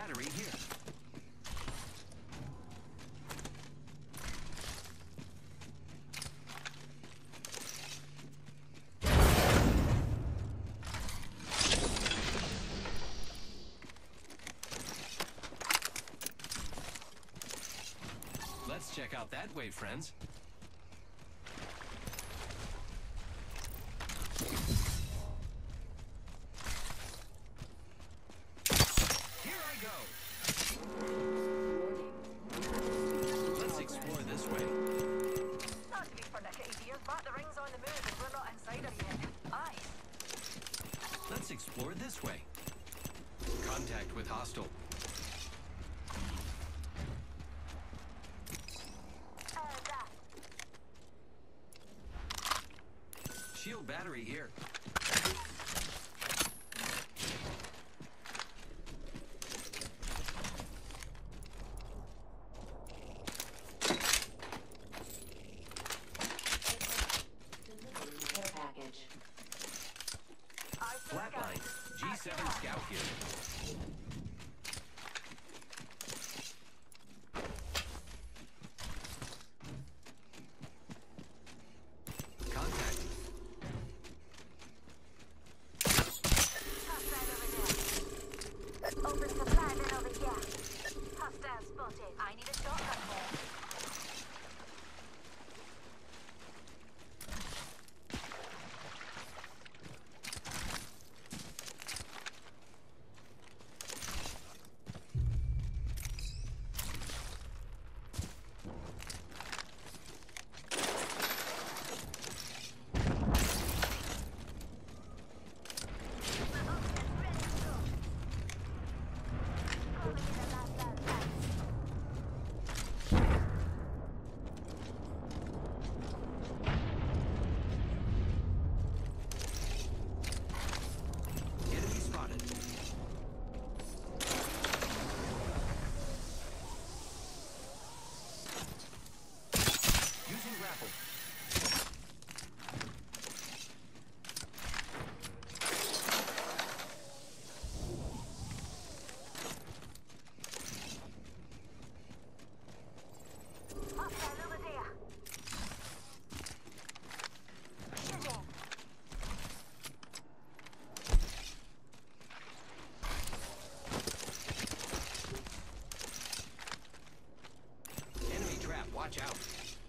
battery here. Let's check out that way, friends. Here I go. Let's explore this way. Not to be pernickety, dear, but the ring's on the move and we're not inside her yet. Aye. Let's explore this way. Contact with hostile. Shield battery here. Care package. Flatline. G7 Scout here. Contact. Open supply bin over here. Hostile spotted. I need a shotgun more. Enemy spotted. Using grapple. Hostile over there. Shooting. Enemy trap. Watch out.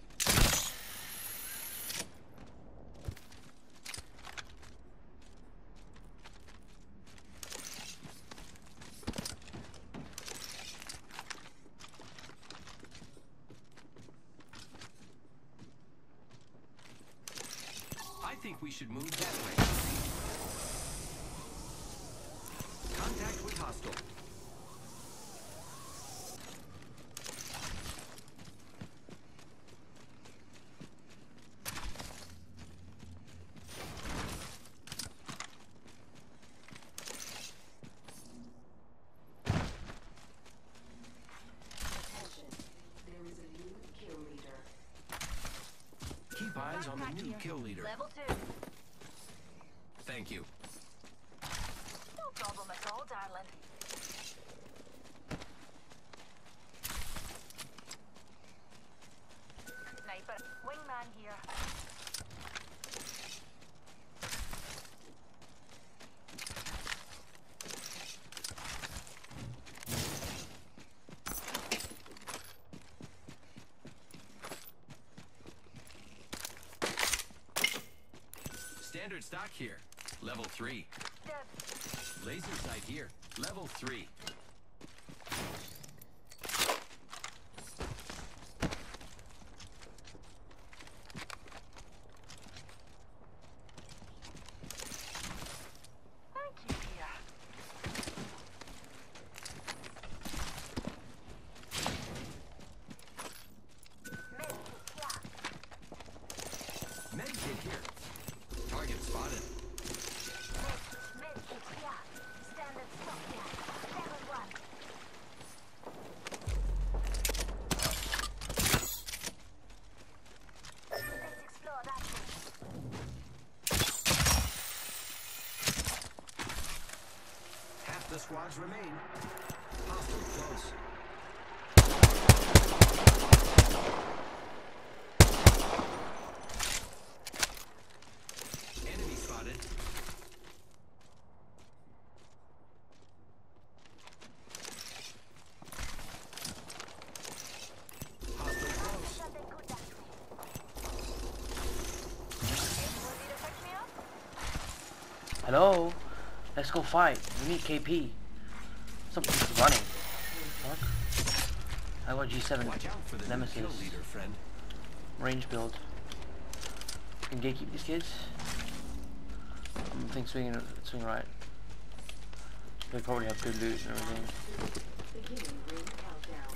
I think we should move that way. Contact with hostile. Attention. There is a new kill leader. Keep eyes on the new kill leader. Level 2. Thank you. No problem at all, darling. Sniper. Wingman here. Standard stock here. Level 3. Dead. Laser sight here. Level 3. Thank you, dear. Med kit here. Med kit here. Target spotted. Med kit here. Standard stock here. Level 1. Let's explore that one. Half the squads remain. Hostile Hostile close. Enemy spotted. Hostile close. Hello? Let's go fight. We need KP. Something's running. Fuck. I got G7 Watch out for the new Nemesis. kill leader, friend. Range build. Can gatekeep these kids. I think swing right. They probably have good loot and everything. Beginning ring countdown.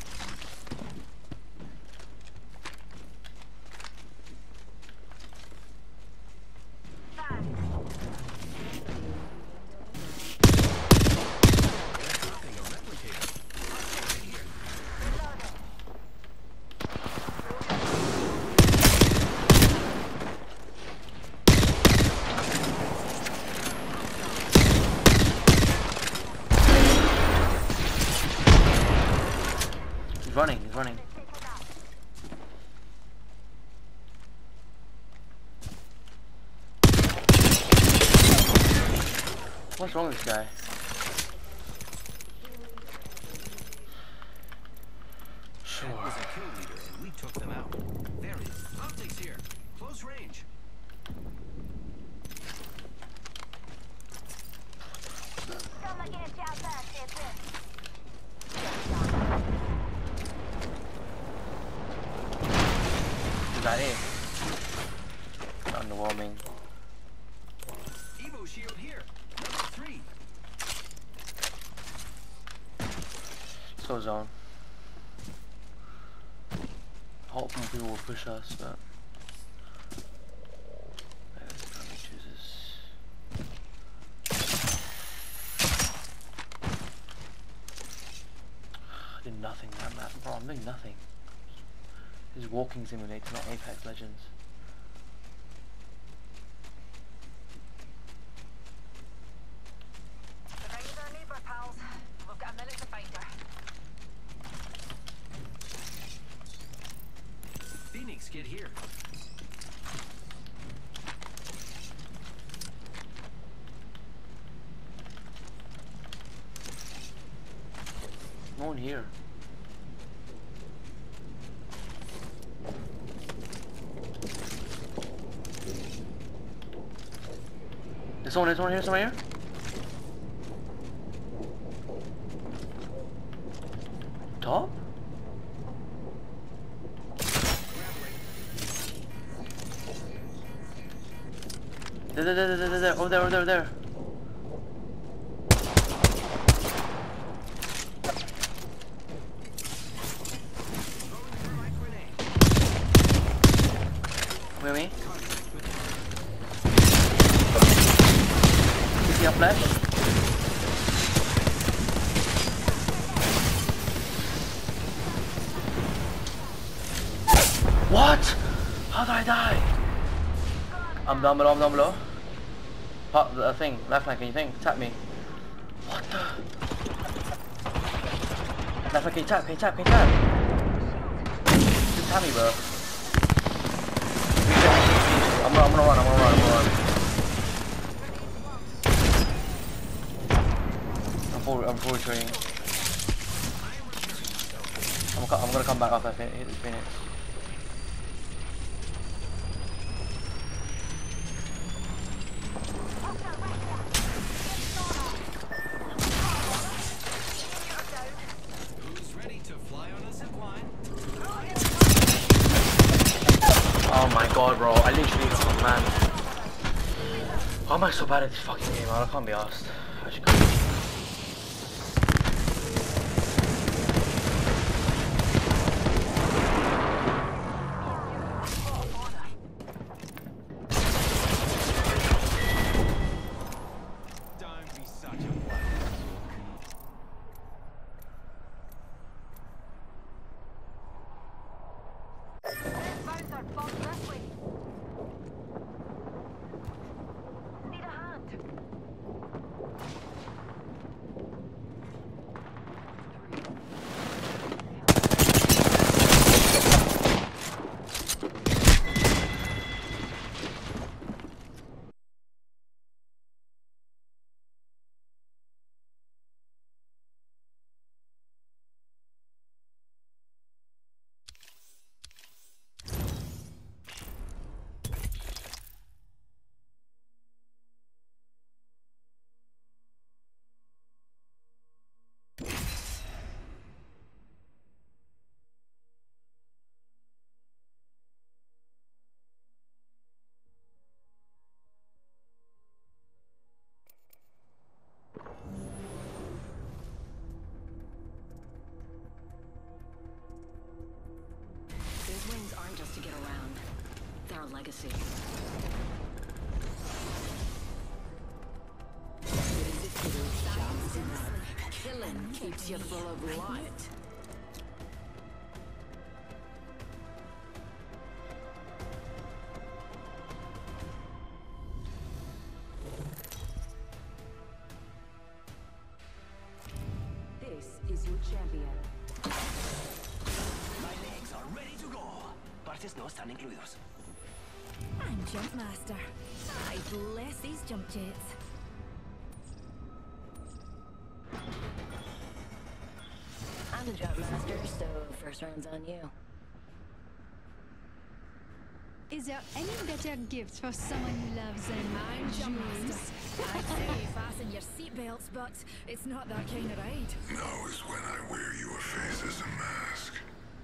Nothing, a replicator. Right here. He's running, he's running. What's wrong with this guy? Sure. That was a kill leader, and we took them out. There he is. Optics here. Close range. Is that it? Underwhelming. Evo shield here. Number 3. Let's go zone. Hope more people will push us, but let's try to choose this. I did nothing that map, bro. I'm doing nothing. This is Walking Simulator, not Apex Legends. The ring's our neighbour, pals. We've got a minute to find her. Phoenix, get here. No one here. There's someone here, someone here. Top? There. Over there. Throwing thermite grenade. Wait, me. Contact with enemy. You see a flash? What? How did I die? I'm down below. Pop the thing, left flank, can you think? Tap me. What the? Left flank, can you tap? Just tap me, bro. I'm gonna run. I'm forward trading. I'm gonna come back after I hit this Phoenix. Who's ready to fly on a zip line? Oh my god, bro. I literally, oh man. Why am I so bad at this fucking game, man? I can't be arsed. I should go. Don't be such a black. Bowser, bomb this way. Need a hand. legacy. Irresistible charms in love. Killing keeps you full of light. This is your champion. My legs are ready to go. Partes no están incluidos. I'm Jump Master. I bless these jump jets. I'm the Jump Master, so first round's on you. Is there any better gift for someone who loves I'm Jump jewels? Master. I'd say fasten your seatbelts, but it's not that kind of ride. Now is when I wear your face as a mask.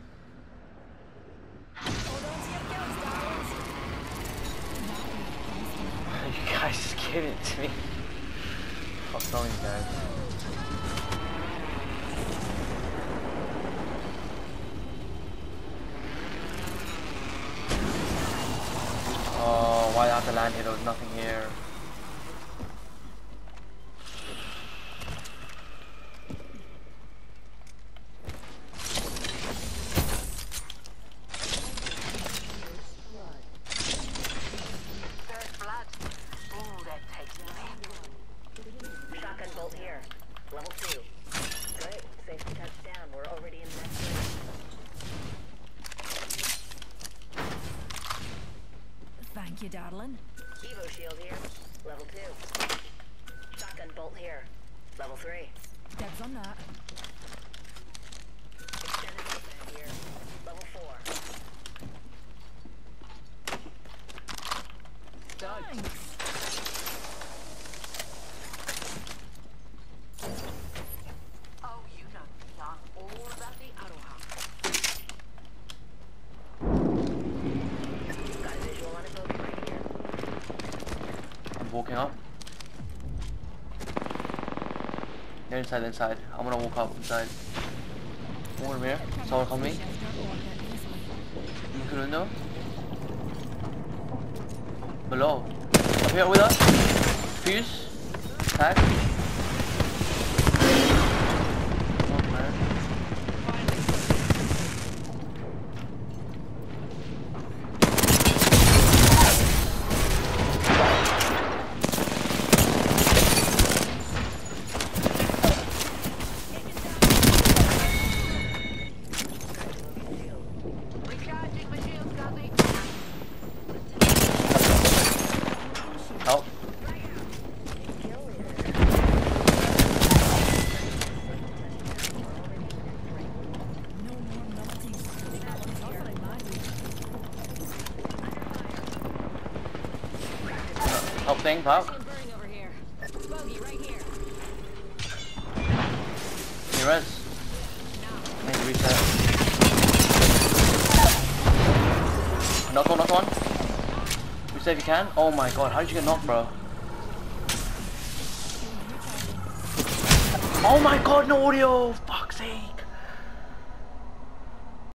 Hold on to your guns, darlings. You guys just gave it to me. What's wrong with you guys? Oh, why did I have to land here? There was nothing here. There's blood. Oh, that takes me. Shotgun bolt here. Level 2. Great. Safe to touch down. We're already in the next room. Thank you, darling. Evo shield here. Level 2. Shotgun bolt here. Level 3. Dibs on that. Extended bolt here. Level 4. Thanks. Oh, you know young. All about the Aroha. Got a visual on a boat right here. I'm walking up. They're inside, inside. I'm gonna walk up inside. Over here. Someone come me. Look at the window. Below. Up here with us. Fuse. Tag. Oh, man. Recharging my shield, Guzzy. Help. No more naughties. Nothing magic. Help thing, pop. Burning over here. Bogey right here. Hey, res. Need to reset. Knock one, knock one. Reset if you can. Oh my god, how did you get knocked, bro? Oh my god, no audio! Fuck's sake.